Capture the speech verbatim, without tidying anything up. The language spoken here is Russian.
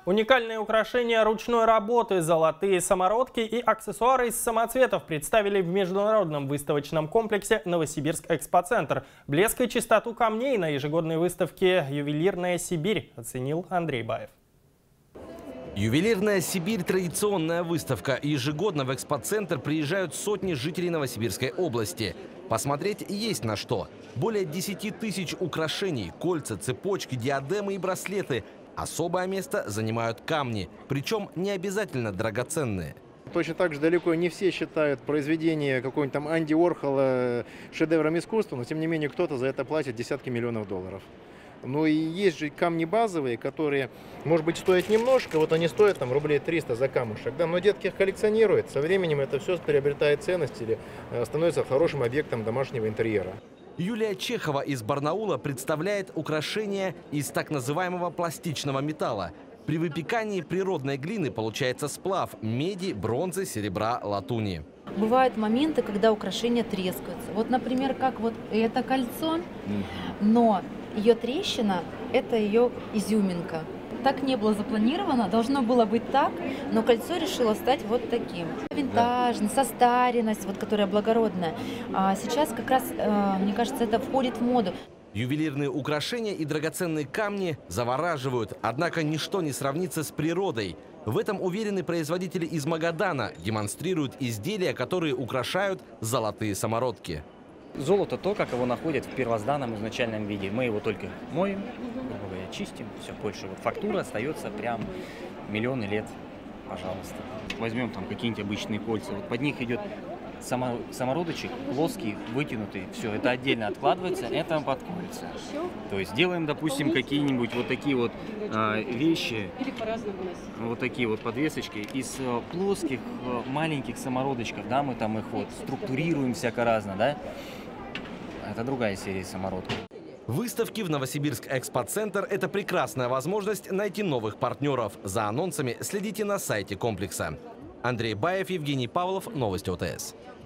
Уникальные украшения ручной работы, золотые самородки и аксессуары из самоцветов представили в международном выставочном комплексе «Новосибирск Экспоцентр». Блеск и чистоту камней на ежегодной выставке «Ювелирная Сибирь» оценил Андрей Баев. Ювелирная Сибирь – традиционная выставка. Ежегодно в экспоцентр приезжают сотни жителей Новосибирской области. Посмотреть есть на что. Более десяти тысяч украшений, кольца, цепочки, диадемы и браслеты. Особое место занимают камни, причем не обязательно драгоценные. Точно так же далеко не все считают произведение какого-нибудь там Энди Уорхола шедевром искусства, но тем не менее кто-то за это платит десятки миллионов долларов. Ну и есть же камни базовые, которые, может быть, стоят немножко, вот они стоят там рублей триста за камушек, да, но детки их коллекционируют, со временем это все приобретает ценность или становится хорошим объектом домашнего интерьера. Юлия Чехова из Барнаула представляет украшения из так называемого пластичного металла. При выпекании природной глины получается сплав меди, бронзы, серебра, латуни. Бывают моменты, когда украшения трескаются. Вот, например, как вот это кольцо, но ее трещина – это ее изюминка. Так не было запланировано, должно было быть так, но кольцо решило стать вот таким. Винтажность, состаренность, вот, которая благородная. А сейчас как раз, мне кажется, это входит в моду. Ювелирные украшения и драгоценные камни завораживают, однако ничто не сравнится с природой. В этом уверены производители из Магадана, демонстрируют изделия, которые украшают золотые самородки. Золото то, как его находят в первозданном изначальном виде. Мы его только моем, грубо говоря, чистим, все больше. Вот фактура остается прям миллионы лет, пожалуйста. Возьмем там какие-нибудь обычные кольца, вот под них идет само, самородочек, плоский, вытянутый, все, это отдельно откладывается, это под кольца. То есть делаем, допустим, какие-нибудь вот такие вот а, вещи, вот такие вот подвесочки из а, плоских а, маленьких самородочков, да, мы там их вот структурируем всяко-разно, да. Это другая серия самородков. Выставки в Новосибирск Экспоцентр – это прекрасная возможность найти новых партнеров. За анонсами следите на сайте комплекса. Андрей Баев, Евгений Павлов, Новости ОТС.